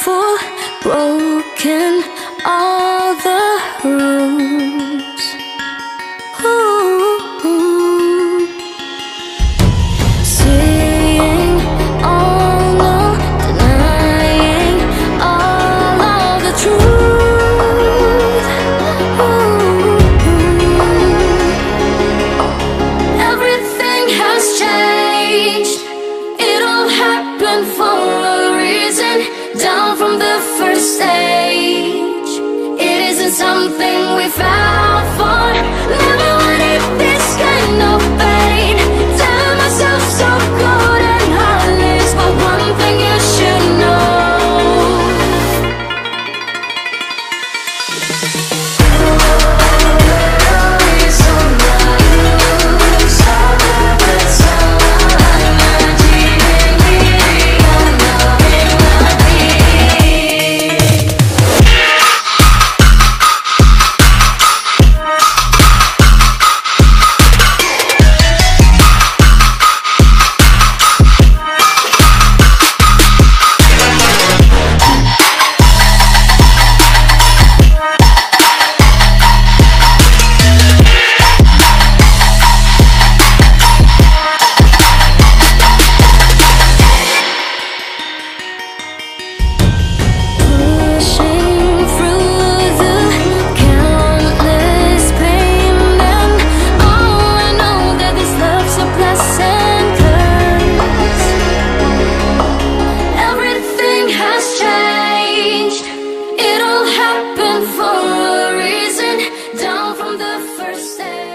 careful, broken all the rules. Ooh. Saying all no, denying all of the truth. Ooh. Everything has changed. It all happened for a reason. Down from the first stage, it isn't something we fell for. Never wanted this kind of pain. Telling myself so good and heartless, but one thing you should know. For a reason, down from the first day.